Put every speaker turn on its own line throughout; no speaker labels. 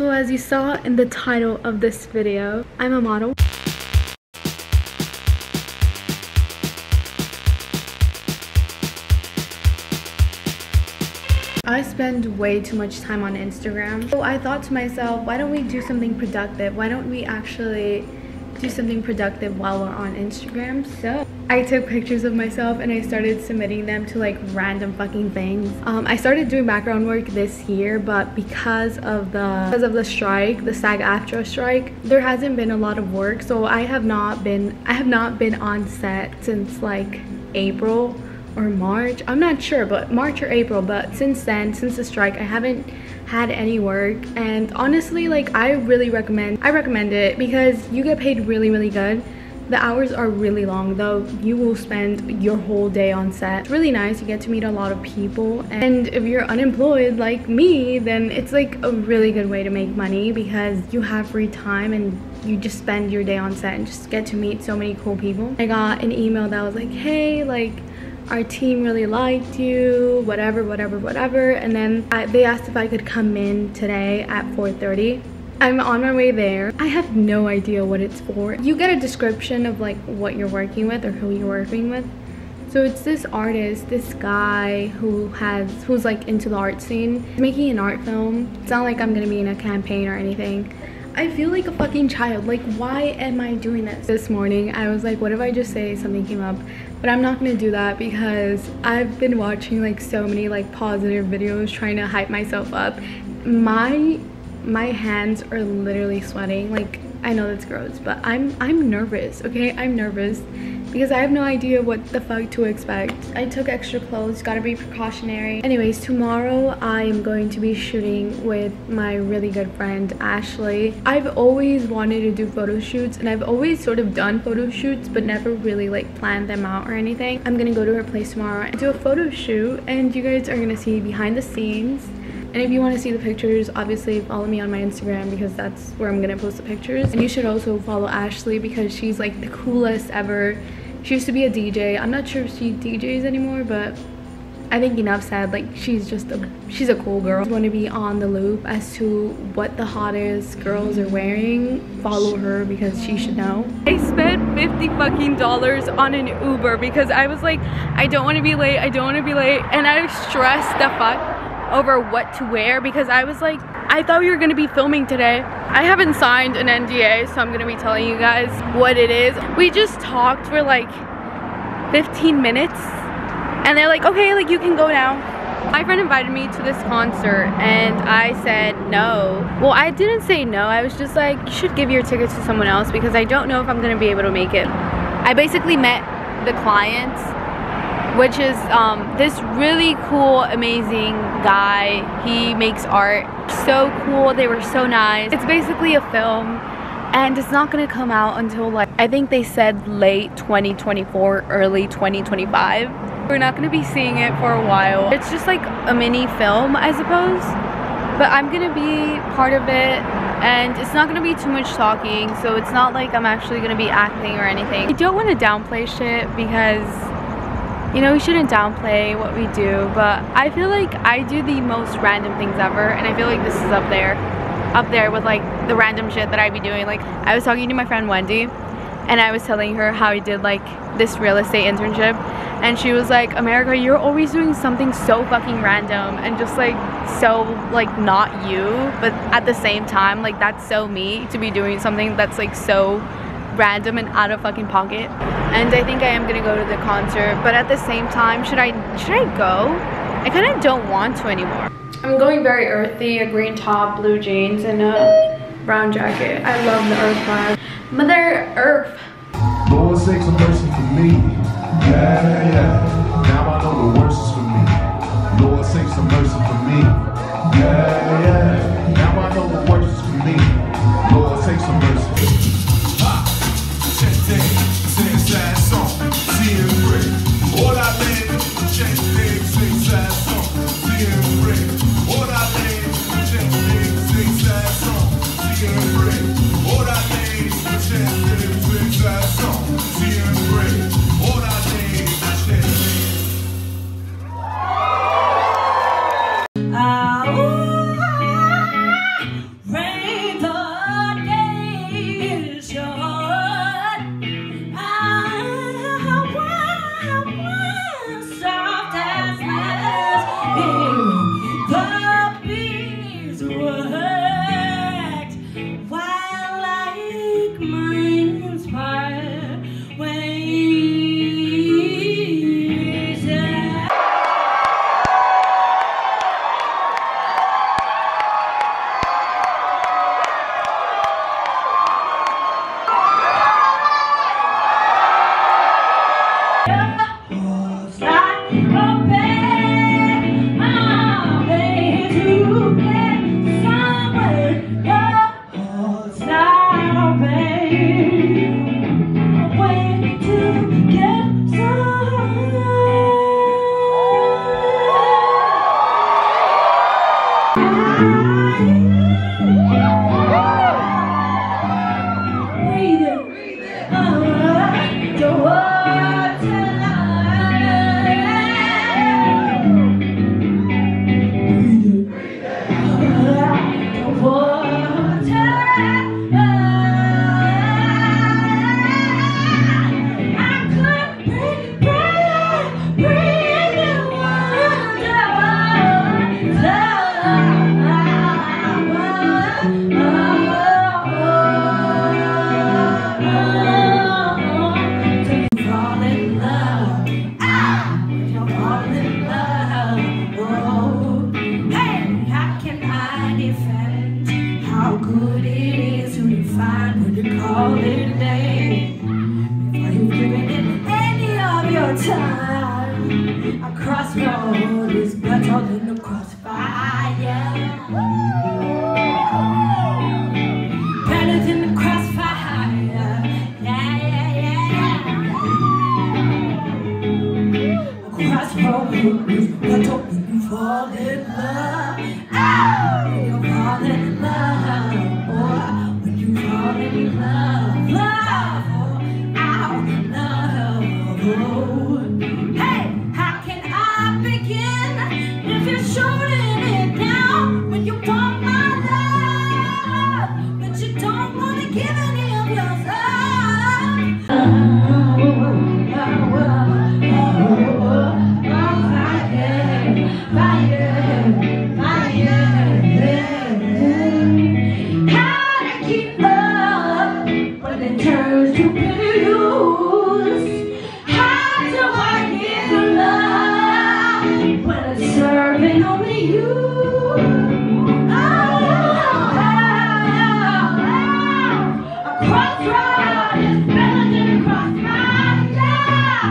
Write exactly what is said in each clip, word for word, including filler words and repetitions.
So as you saw in the title of this video, I'm a model. I spend way too much time on Instagram. So I thought to myself, why don't we do something productive? Why don't we actually do something productive while we're on Instagram? So I took pictures of myself and I started submitting them to like random fucking things. Um, I started doing background work this year, but because of the because of the strike, the SAG-AFTRA strike, there hasn't been a lot of work. So I have not been I have not been on set since like April or March. I'm not sure, but March or April. But since then, since the strike, I haven't had any work. And honestly, like I really recommend I recommend it because you get paid really really good. The hours are really long though. You will spend your whole day on set. It's really nice. You get to meet a lot of people, and if you're unemployed like me, then it's like a really good way to make money because you have free time and you just spend your day on set and just get to meet so many cool people. I got an email that was like, hey, like our team really liked you, whatever whatever whatever, and then I, they asked if I could come in today at four thirty. I'm on my way there. I have no idea what it's for. You get a description of like what you're working with or who you're working with. So it's this artist, this guy who has who's like into the art scene. He's making an art film. It's not like I'm gonna be in a campaign or anything. I feel like a fucking child. Like, why am I doing this? This morning I was like, what if I just say something came up? But I'm not gonna do that because I've been watching like so many like positive videos trying to hype myself up. My my hands are literally sweating. Like, I know that's gross, but I'm I'm nervous, okay? I'm nervous because I have no idea what the fuck to expect. I took extra clothes, gotta be precautionary. Anyways, tomorrow I am going to be shooting with my really good friend Ashley. I've always wanted to do photo shoots and I've always sort of done photo shoots but never really like planned them out or anything. I'm gonna go to her place tomorrow and do a photo shoot, and you guys are gonna see behind the scenes. And if you want to see the pictures, obviously follow me on my Instagram because that's where I'm gonna post the pictures. And you should also follow Ashley because she's like the coolest ever. She used to be a D J. I'm not sure if she D Js anymore, but I think enough said. Like, she's just a she's a cool girl. If you want to be on the loop as to what the hottest girls are wearing, follow her because she should know. I spent fifty fucking dollars on an Uber because I was like, I don't want to be late. I don't want to be late, and I stressed the fuck over what to wear because I was like, I thought we were gonna be filming today. I haven't signed an N D A, so I'm gonna be telling you guys what it is. We just talked for like fifteen minutes and they're like, okay, like you can go now. My friend invited me to this concert and I said no. Well, I didn't say no. I was just like, you should give your tickets to someone else because I don't know if I'm gonna be able to make it. I basically met the clients, which is um, this really cool, amazing guy. He makes art. So cool. They were so nice. It's basically a film and it's not gonna come out until like, I think they said late twenty twenty-four, early twenty twenty-five. We're not gonna be seeing it for a while. It's just like a mini film, I suppose. But I'm gonna be part of it and it's not gonna be too much talking. So it's not like I'm actually gonna be acting or anything. I don't wanna downplay shit because, you know, we shouldn't downplay what we do, but I feel like I do the most random things ever, and I feel like this is up there, up there with like the random shit that I be doing. Like, I was talking to my friend Wendy, and I was telling her how I did like this real estate internship, and she was like, America, you're always doing something so fucking random and just like so like not you, but at the same time, like that's so me to be doing something that's like so random and out of fucking pocket. And I think I am gonna go to the concert, but at the same time, should I should I go? I kind of don't want to anymore. I'm going very earthy, a green top, blue jeans, and a brown jacket. I love the Earth vibe. Mother Earth.
Lord, say some mercy for me. Yeah, yeah. Now I know the worst is for me. Lord, say some mercy for me. Yeah, yeah. Now I know the worst is for me. Lord, say some mercy for me. Sing sad song, see him break. All I live, change things, sing sad song, see him break. All I live, change things, sing sad song, see him break. All I live, change things, sing sad song, see him break. All I live, change things.
how good it is to define when you call it a day. Before you've given it any of your time, a crossroad is better than a crossfire. Better than the crossfire. Yeah, yeah, yeah. A crossroad is better when you fall in love. Oh, when you fall in love. Or when you fall in love. Love. Oh, love. Oh. Hey, how can I begin if you're shooting it down when you want my love, but you don't want to give any of yourself? Oh, oh, oh, oh, oh, fire, fire, fire. How to keep up when it turns to bitter use? How to forget the love when it's serving only you? Oh, oh, oh, oh. A crossroad is better than a crossfire. Yeah.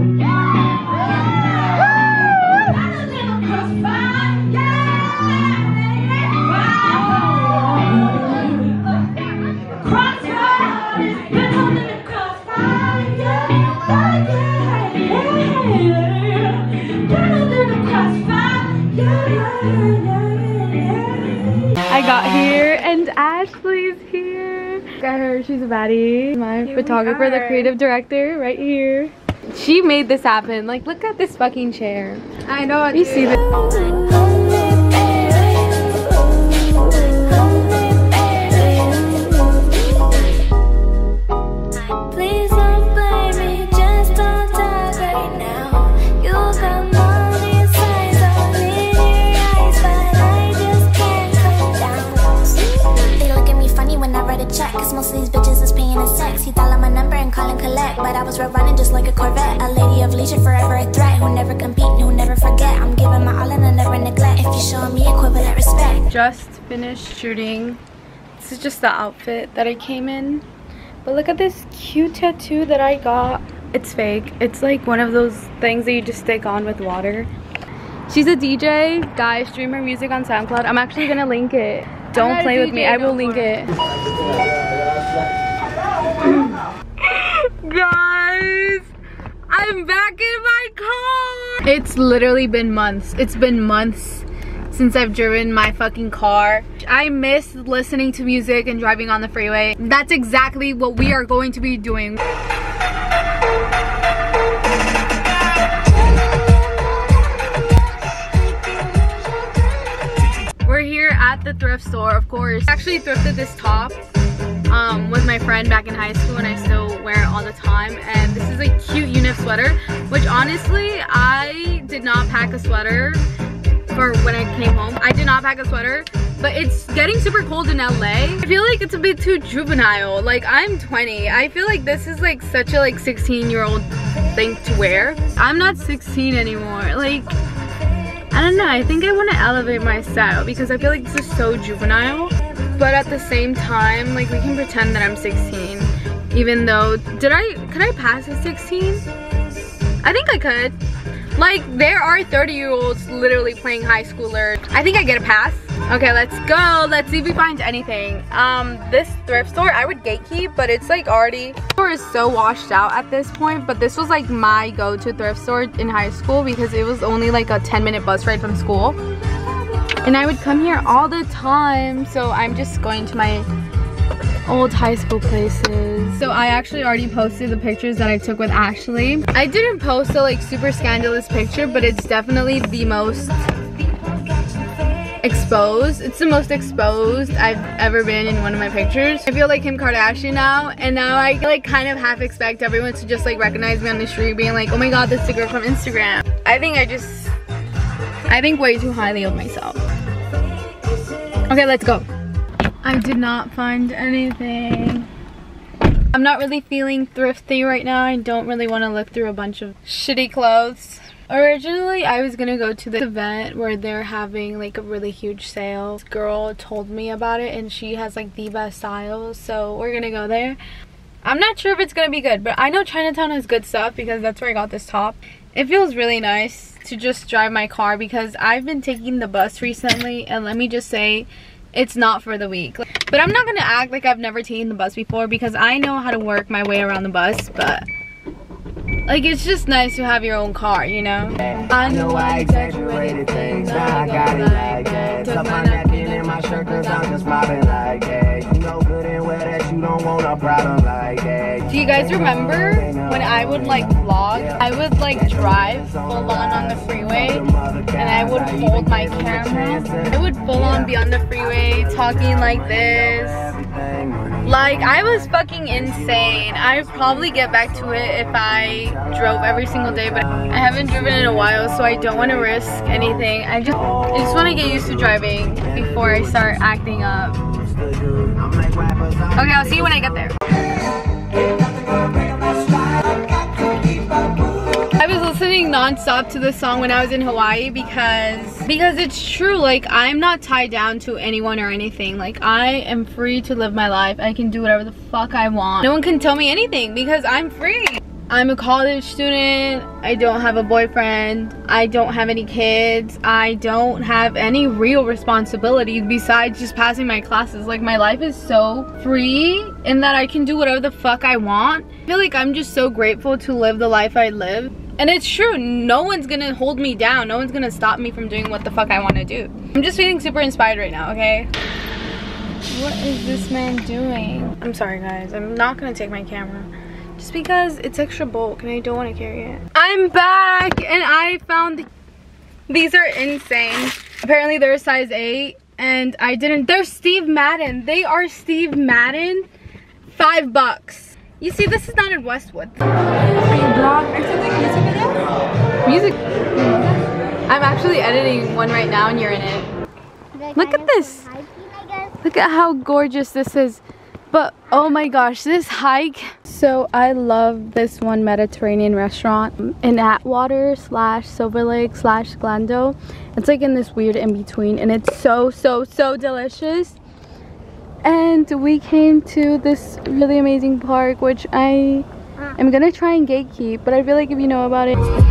Better than a crossfire. Yeah. Crossroad is better than a crossfire. Yeah. Better than a crossfire. Yeah.
I got here and Ashley's here. Look at her, she's a baddie. My
Here we
photographer, the
are.
creative director, right here. She made this happen. Like, look at this fucking chair.
I know.
You see this?
Please don't blame me, just don't talk right now. You got all these signs all in your eyes, but I just can't come down. They look at me funny when I write a check, cause most of these bitches is paying in sex. You dial on my number and call and collect, but I was road running just like a Corvette. A lady of leisure, forever a threat, who never compete, who never forget. I'm giving my all and I never neglect. If you show me equivalent respect.
Just finished shooting. This is just the outfit that I came in. But look at this cute tattoo that I got. It's fake. It's like one of those things that you just stick on with water. She's a D J. Guys, stream her music on SoundCloud. I'm actually gonna link it. Don't
not a
play with
D J
me. I
no
will link
more.
it. Guys, I'm back in my car. It's literally been months. It's been months since I've driven my fucking car. I miss listening to music and driving on the freeway. That's exactly what we are going to be doing. We're here at the thrift store, of course. I actually thrifted this top um, with my friend back in high school, and I still wear it all the time. And this is a cute unif sweater, which honestly, I did not pack a sweater for when I came home. I did not pack a sweater, but it's getting super cold in L A. I feel like it's a bit too juvenile. Like, I'm twenty. I feel like this is like such a like sixteen year old thing to wear. I'm not sixteen anymore. Like, I don't know, I think I want to elevate my style because I feel like this is so juvenile. But at the same time, like, we can pretend that I'm sixteen. Even though, did I, could I pass as sixteen? I think I could. Like, there are thirty year olds literally playing high schooler. I think I get a pass. Okay, let's go. Let's see if we find anything. Um, this thrift store, I would gatekeep, but it's like already, the store is so washed out at this point, but this was like my go-to thrift store in high school because it was only like a ten minute bus ride from school. And I would come here all the time, so I'm just going to my old high school places. So I actually already posted the pictures that I took with Ashley. I didn't post a like super scandalous picture, but it's definitely the most exposed. It's the most exposed I've ever been in one of my pictures. I feel like Kim Kardashian now, and now I like kind of half expect everyone to just like recognize me on the street being like, oh my god, this is the girl from Instagram. I think I just, I think way too highly of myself. Okay, let's go. I did not find anything. I'm not really feeling thrifty right now. I don't really want to look through a bunch of shitty clothes. Originally, I was gonna go to the event where they're having like a really huge sale. This girl told me about it and she has like the best styles, so we're gonna go there. I'm not sure if it's gonna be good, but I know Chinatown has good stuff because that's where I got this top. It feels really nice to just drive my car because I've been taking the bus recently, and let me just say, it's not for the weak. But I'm not gonna act like I've never taken the bus before because I know how to work my way around the bus, but like, it's just nice to have your own car, you know?
I know I exaggerated things, now I got it like that. Tuck my napkin in my shirt cause I'm just mobbing like that. You know good and well that you don't want a problem like that.
Do you guys remember when I would like vlog? I would like drive full on on the freeway and I would hold my camera. I would full on be on the freeway talking like this. Like, I was fucking insane. I'd probably get back to it if I drove every single day, but I haven't driven in a while, so I don't want to risk anything. I just, I just want to get used to driving before I start acting up. Okay, I'll see you when I get there. I was listening non-stop to this song when I was in Hawaii because because it's true. Like, I'm not tied down to anyone or anything. Like, I am free to live my life. I can do whatever the fuck I want. No one can tell me anything because I'm free. I'm a college student. I don't have a boyfriend. I don't have any kids. I don't have any real responsibilities besides just passing my classes. Like, my life is so free in that I can do whatever the fuck I want. I feel like I'm just so grateful to live the life I live. And it's true, no one's gonna hold me down. No one's gonna stop me from doing what the fuck I wanna do. I'm just feeling super inspired right now, okay? What is this man doing? I'm sorry guys, I'm not gonna take my camera. Just because it's extra bulk and I don't wanna carry it. I'm back and I found, these are insane. Apparently they're a size eight and I didn't, they're Steve Madden. They are Steve Madden, five bucks. You see, this is not in Westwood. Are you blog? Are you doing a music video? Music? I'm actually editing one right now and you're in it. Look at this. Look at how gorgeous this is. But oh my gosh, this hike. So I love this one Mediterranean restaurant in Atwater slash Silver Lake slash Glendo. It's like in this weird in between and it's so, so, so delicious. And we came to this really amazing park, which I am gonna try and gatekeep, but I feel like if you know about it.
When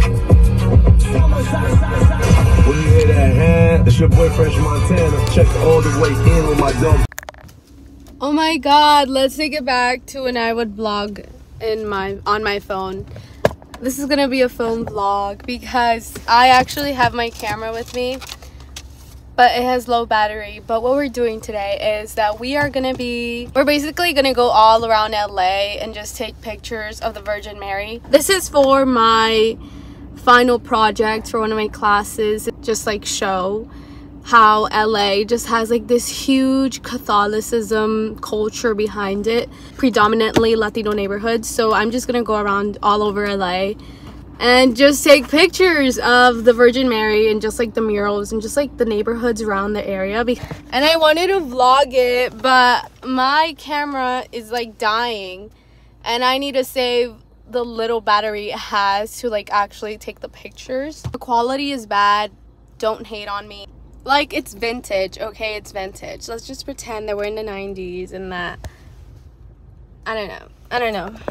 you hear that hand, it's your boy Fresh Montana. Check all the way in with my dumb.
Oh my god, let's take it back to when I would vlog in my on my phone. This is gonna be a phone vlog because I actually have my camera with me, but it has low battery. But what we're doing today is that we are gonna be, we're basically gonna go all around L A and just take pictures of the Virgin Mary. This is for my final project for one of my classes, just like show how L A just has like this huge Catholicism culture behind it, predominantly Latino neighborhoods. So I'm just gonna go around all over L A and just take pictures of the Virgin Mary and just like the murals and just like the neighborhoods around the area. And I wanted to vlog it, but my camera is like dying and I need to save the little battery it has to like actually take the pictures. The quality is bad, don't hate on me. Like, it's vintage, okay? It's vintage. Let's just pretend that we're in the nineties and that, I don't know, I don't know.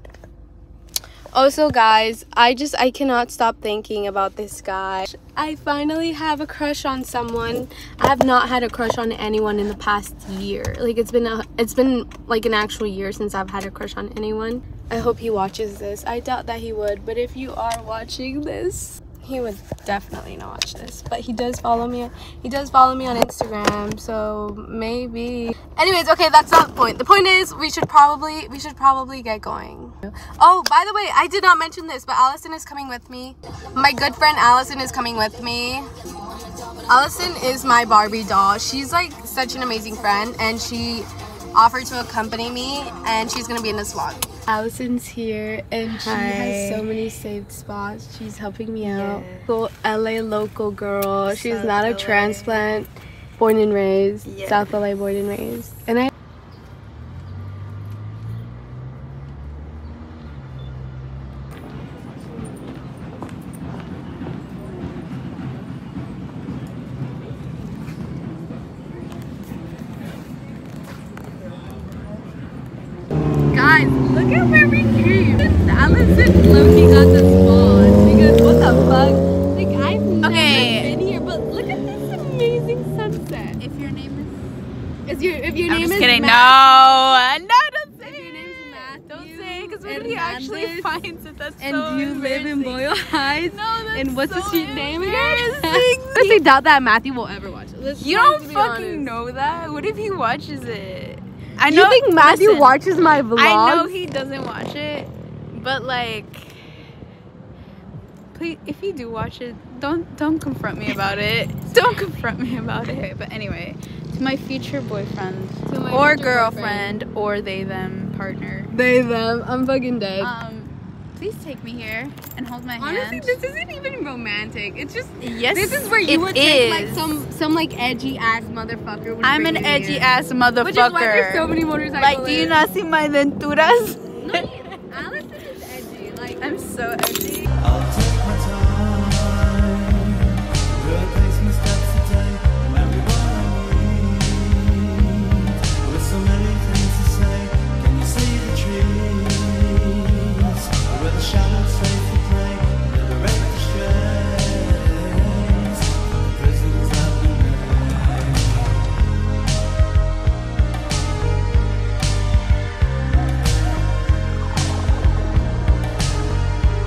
Also guys, I just, I cannot stop thinking about this guy. I finally have a crush on someone. I have not had a crush on anyone in the past year. Like, it's been a, it's been like an actual year since I've had a crush on anyone. I hope he watches this. I doubt that he would, but if you are watching this, he would definitely not watch this. But he does follow me. He does follow me on Instagram, so maybe. Anyways, okay, that's not the point. The point is we should probably we should probably get going. Oh, by the way, I did not mention this, but Allison is coming with me. My good friend Allison is coming with me. Allison is my Barbie doll. She's like such an amazing friend, and she offered to accompany me, and she's gonna be in this vlog. Allison's here and she Hi. has so many saved spots. She's helping me out. Yeah. Cool L A local girl. South She's not a L A. Transplant, born and raised. Yeah. South L A born and raised. And I Guys, look at where we came. Allison Loki got the spawn because what the fuck? Like I've never
Okay.
been here, but look at this amazing sunset.
If your name is...
Is your if your
I'm
name
just
is
kidding.
Matt,
No. No, don't say
If your name's
it.
Matthew
Don't say it because when
and
he actually
Landis,
finds it, that's
and
so
you live in
embarrassing.
Boyle Heights.
No, that's
And what's
so
the street name again?
embarrassing.
Honestly, doubt that Matthew will ever watch it. Let's
You
let's
don't
be
fucking
honest.
know that. What if he watches it? I
You
know.
think Matthew
listen,
watches my vlogs?
I know he doesn't watch it, but like, please, if you do watch it, don't don't confront me about it. Don't confront me about it. But anyway, to my future boyfriend
To my
or
future
girlfriend or they them partner,
They them. I'm fucking dead.
um, please take me here and hold my
Honestly,
hand.
this isn't even romantic. It's just
Yes,
this is where you
it
would take like
is.
some some like edgy ass motherfucker. would
I'm
bring
an
you
edgy
here.
ass motherfucker.
Which is why there's so many motorcycles.
Like, do you not see my denturas?
No, Allison is edgy. Like
I'm so edgy.
I'll take my time, replace my steps today, everyone I meet, with so many things to say. Can you see the trees, where the shadows